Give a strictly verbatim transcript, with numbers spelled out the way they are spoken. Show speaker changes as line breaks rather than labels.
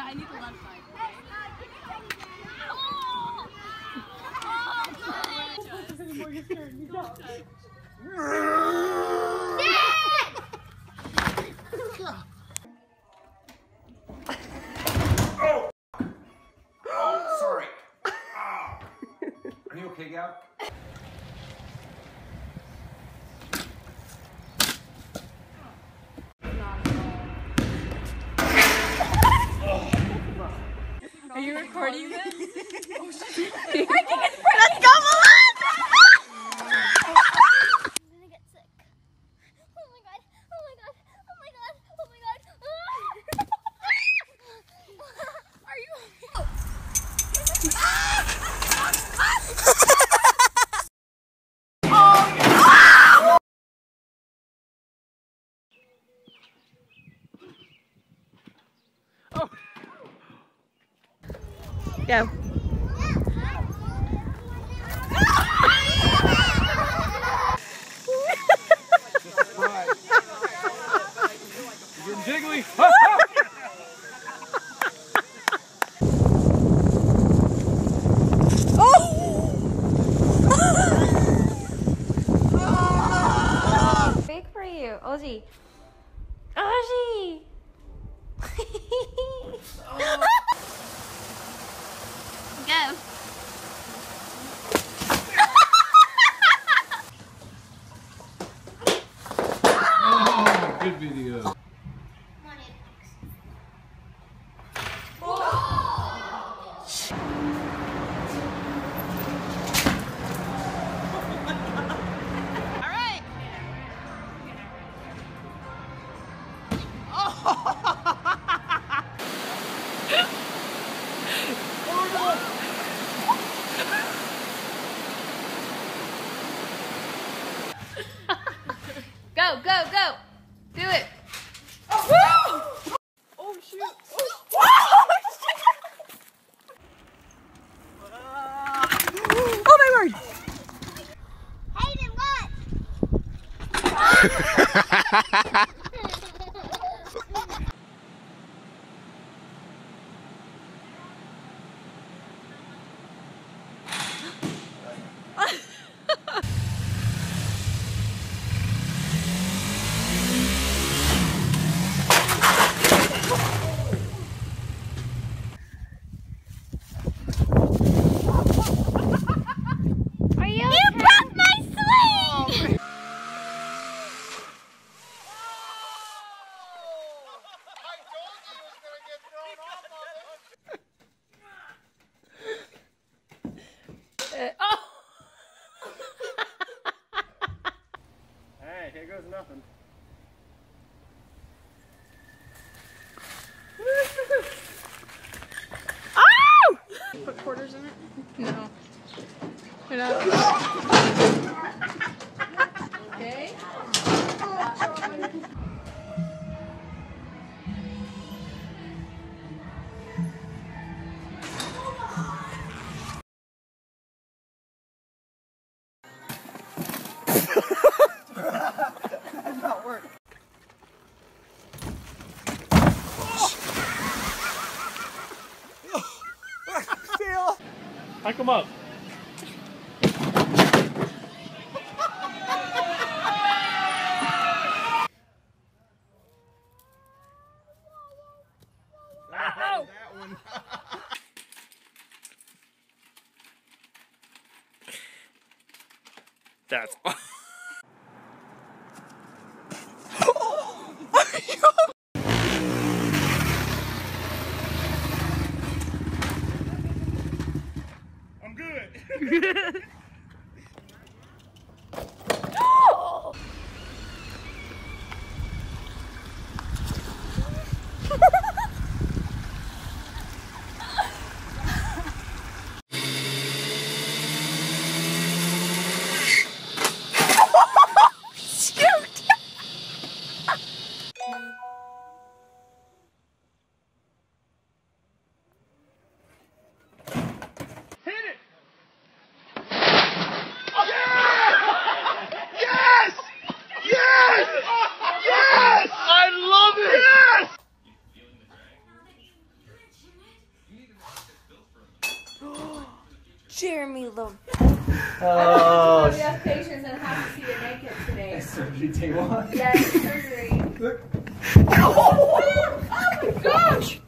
Yeah, I need the left side.
Oh! Oh, sorry. Oh. Are you okay, Gal?
Are you recording this? Oh, shit.
Let's go, Milan! I'm gonna get sick. Oh my god, oh my god, oh my god, oh my god. Are you okay?
Oh. Go.
You're jiggly.
Big for you, Ozzy. Ozzy! Go.
Oh, good video.
Go, go, go! Do it!
Oh, oh shoot! Oh, oh my word!
Hayden, what? Are you okay? You broke my swing!
Oh!
Hey, here goes nothing.
Oh! Put quarters in it? No. Put out. Okay. That did not work.
Hike him up.
That one.
That's. I'm good. Hit it!
Jeremy Love.
Oh,
We have patients and have to see you naked today.
surgery table.
Yes, surgery.
Look.
Oh my gosh!